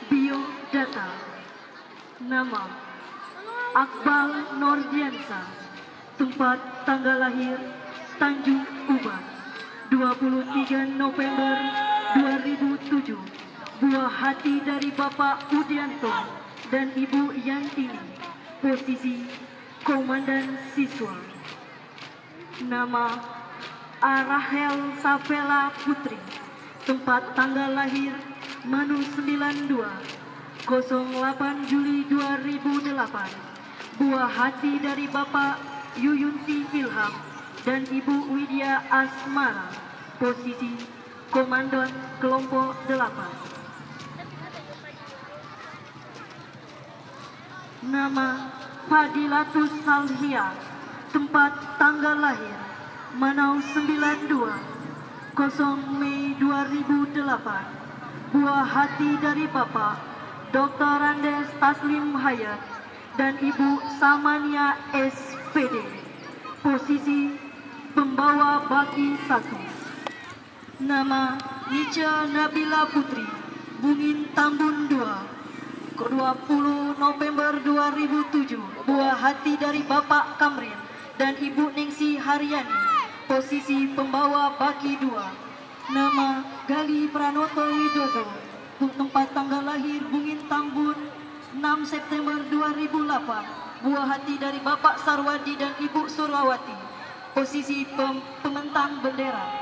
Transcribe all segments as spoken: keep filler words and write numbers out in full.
Biodata. Nama Akbal Nordiansa. Tempat tanggal lahir Tanjung Uban, dua puluh tiga November dua ribu tujuh. Buah hati dari Bapak Udianto dan Ibu Yantini. Posisi Komandan Siswa. Nama Arahel Safela Putri. Tempat tanggal lahir Manu sembilan dua nol delapan Juli dua ribu delapan. Buah hati dari Bapak Yuyunsi Ilham dan Ibu Widya Asmara. Posisi Komandan Kelompok delapan. Nama Fadilatus Salhia. Tempat tanggal lahir Manau sembilan dua nol Mei dua ribu delapan. Buah hati dari Bapak doktor Andes Taslim Hayat dan Ibu Samania S P D. Posisi pembawa baki satu. Nama Nica Nabila Putri. Bungin Tambun dua dua puluh November dua ribu tujuh. Buah hati dari Bapak Kamrin dan Ibu Ningsi Haryani. Posisi pembawa baki dua. Nama Gali Pranoto Widodo. Tempat tanggal lahir Bungin Tambun enam September dua ribu delapan. Buah hati dari Bapak Sarwadi dan Ibu Surlawati. Posisi pem pementang bendera.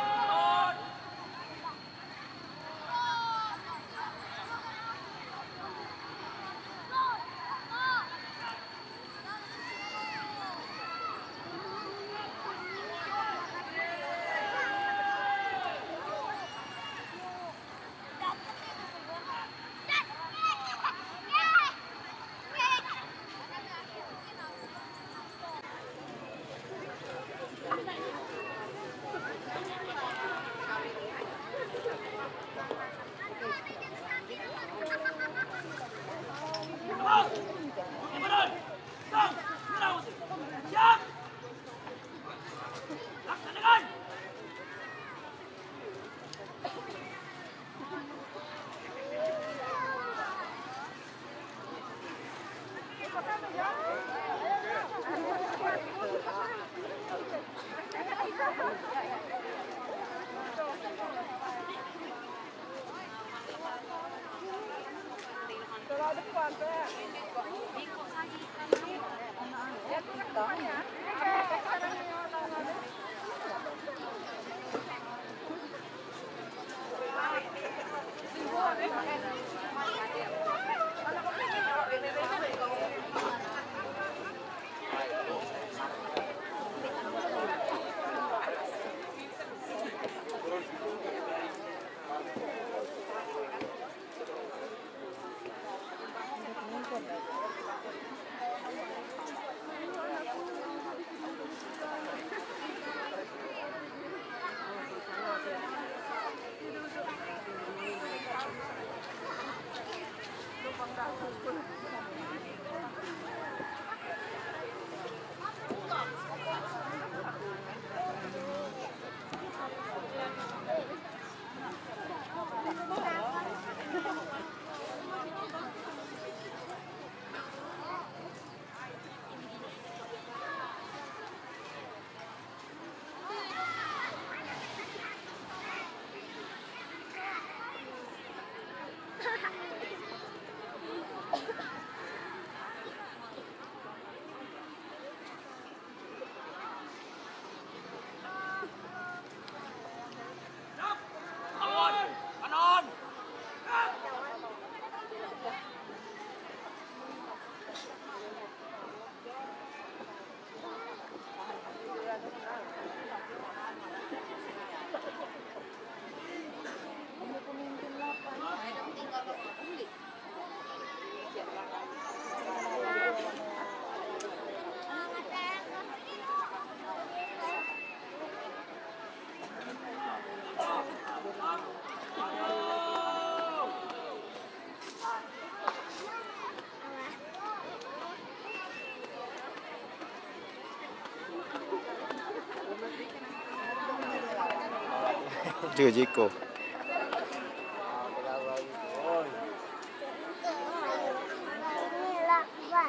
Chưa Jiko.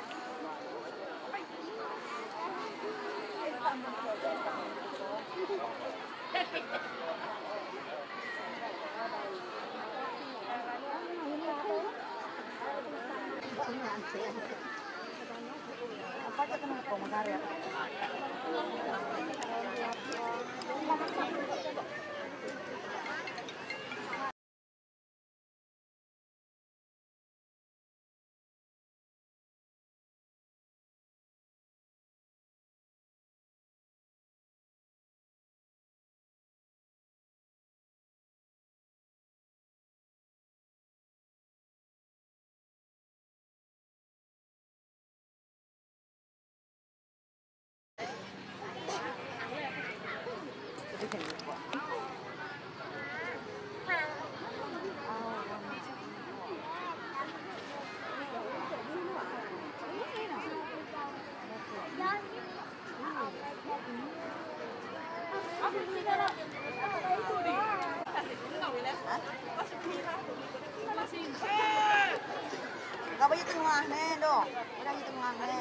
Gak boleh tengah nih dong, udah di tengah nih.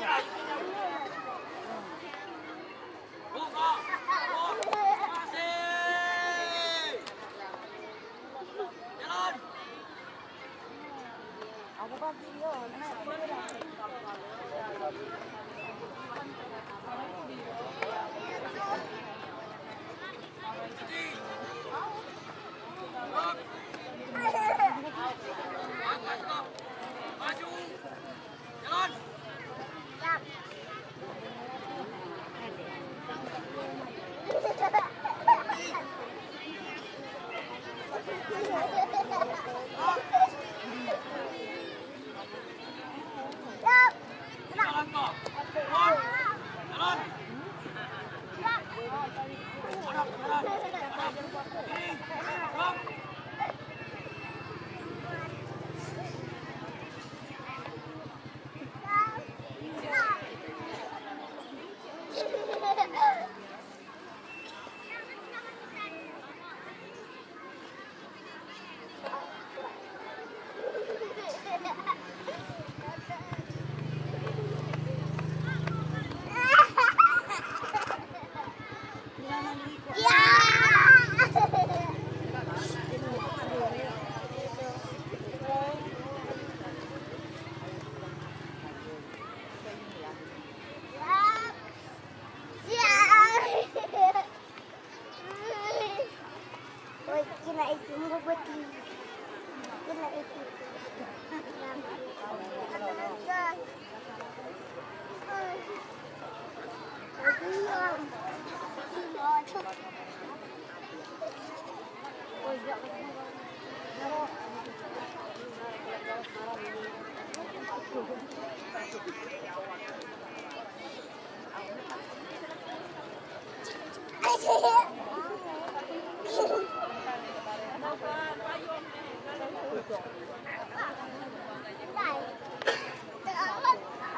Buka, masih, jalan. Aku pagi yo, naik maju, jalan. Jalan kok, jalan, jalan. Hadap, hadap, hadap. Ini, gerak. Kena itu mau buat ini. Kena itu.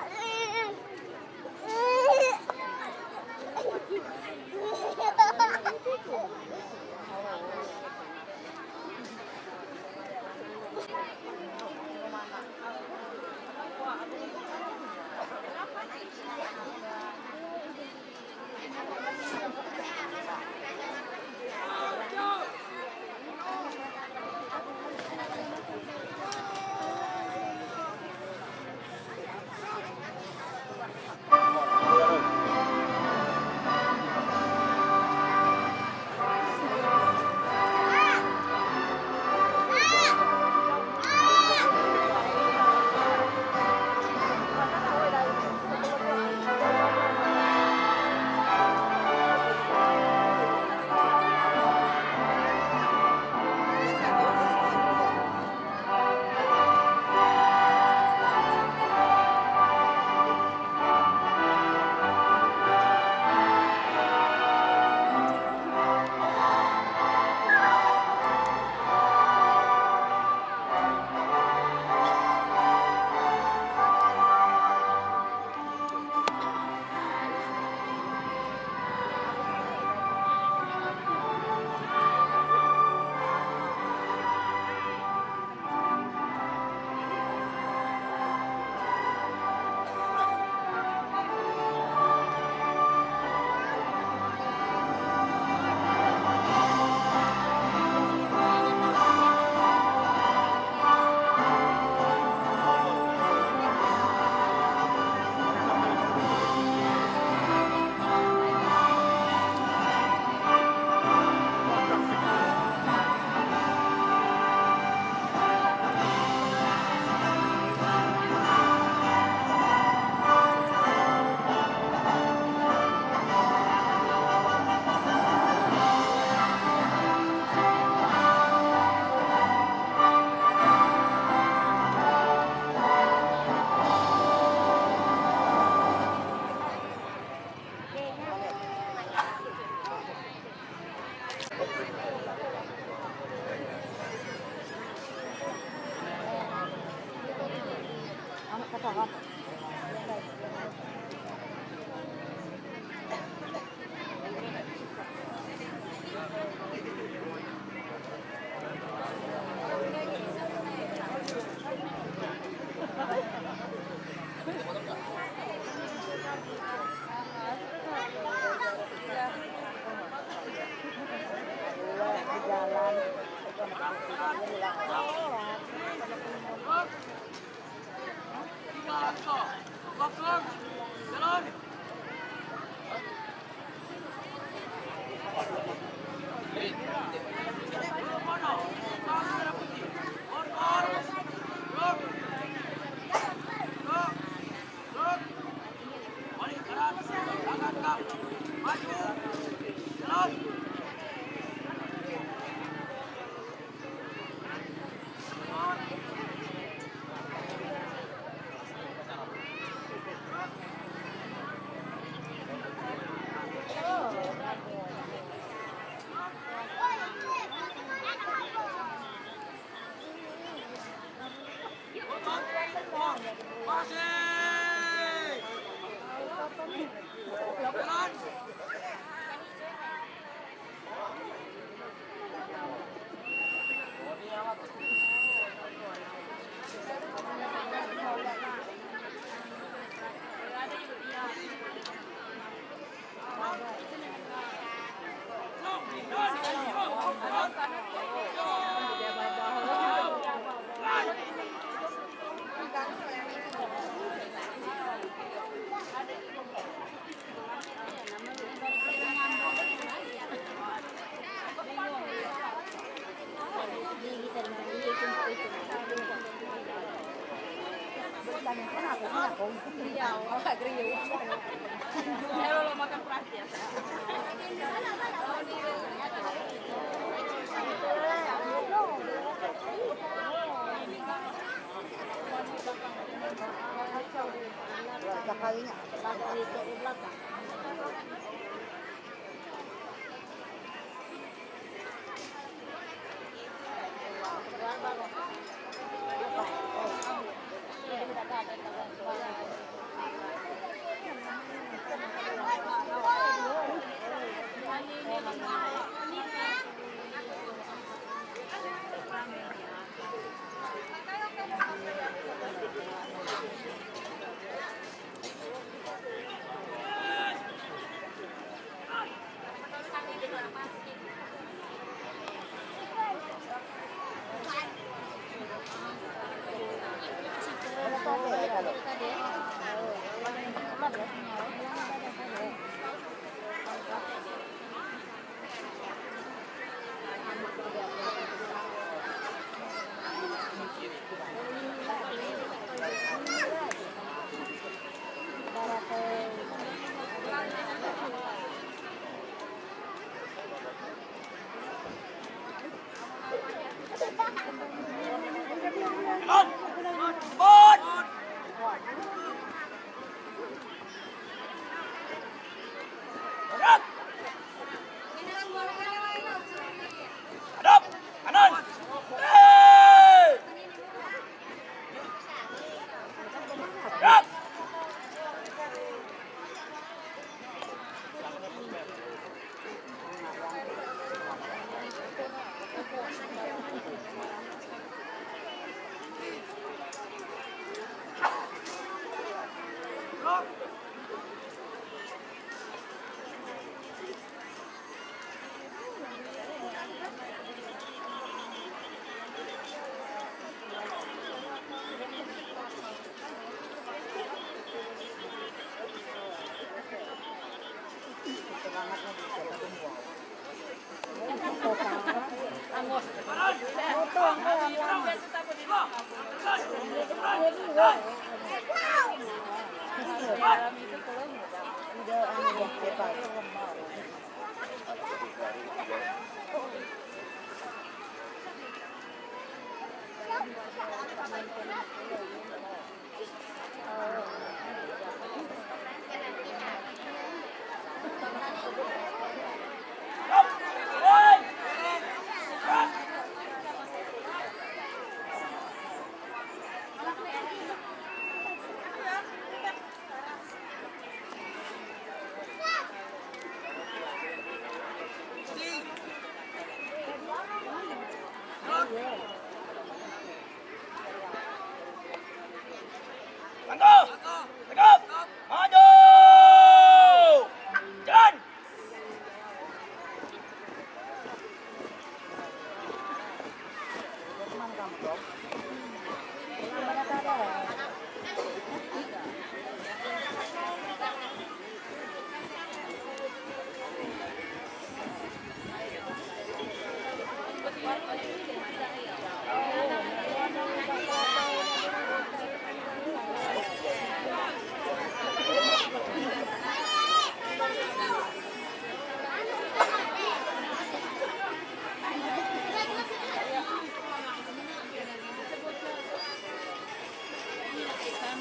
Ha ha ha!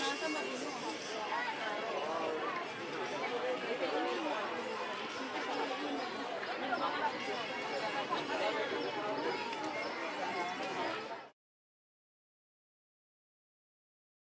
Nah, sama ini.